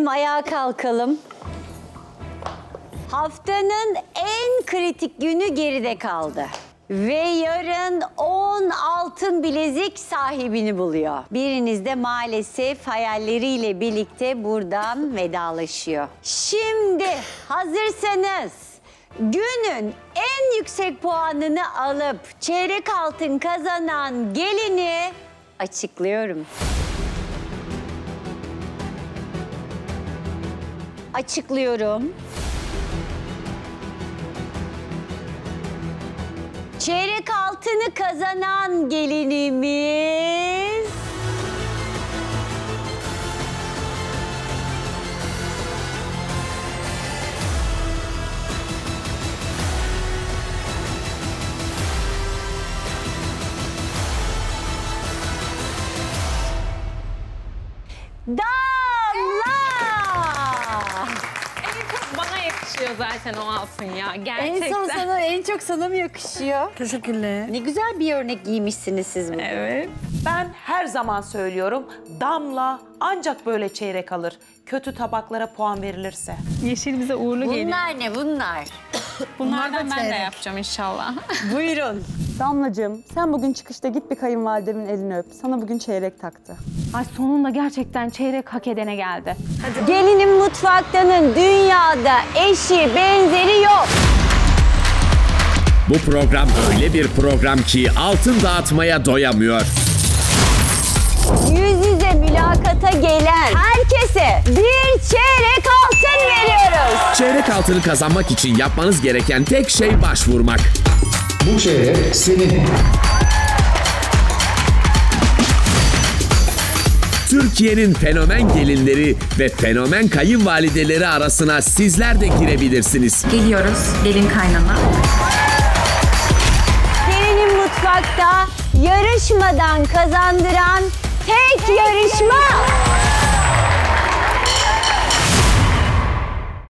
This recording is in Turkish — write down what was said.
Gelelim ayağa kalkalım. Haftanın en kritik günü geride kaldı. Ve yarın 10 altın bilezik sahibini buluyor. Biriniz de maalesef hayalleriyle birlikte buradan vedalaşıyor. Şimdi hazırsanız günün en yüksek puanını alıp çeyrek altın kazanan gelini açıklıyorum. Açıklıyorum. Çeyrek altını kazanan gelinimiz... Damla! Bana yakışıyor zaten o altın ya. Gerçekten. En çok sana mı yakışıyor? Teşekkürler. Ne güzel bir örnek giymişsiniz siz bugün. Evet. Ben her zaman söylüyorum, Damla ancak böyle çeyrek alır. Kötü tabaklara puan verilirse. Yeşil bize uğurlu geliyor. Bunlar ne bunlar? Bunlardan ben de çeyrek. yapacağım inşallah. Buyurun. Damlacığım, sen bugün çıkışta git bir kayınvalidemin elini öp. Sana bugün çeyrek taktı. Ay sonunda gerçekten çeyrek hak edene geldi. Gelinin mutfaktanın dünyada eşi benzeri yok. Bu program öyle bir program ki altın dağıtmaya doyamıyor. Yüz yüze mülakata gelen herkese bir çeyrek altın veriyoruz. Çeyrek altını kazanmak için yapmanız gereken tek şey başvurmak. Bu çeyrek senin. Türkiye'nin fenomen gelinleri ve fenomen kayınvalideleri arasına sizler de girebilirsiniz. Geliyoruz gelin kaynana. Gelinin mutfakta yarışmadan kazandıran tek yarışma.